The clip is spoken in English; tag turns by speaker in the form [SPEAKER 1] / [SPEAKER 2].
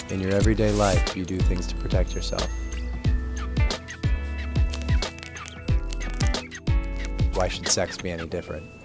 [SPEAKER 1] In your everyday life, you do things to protect yourself. Why should sex be any different?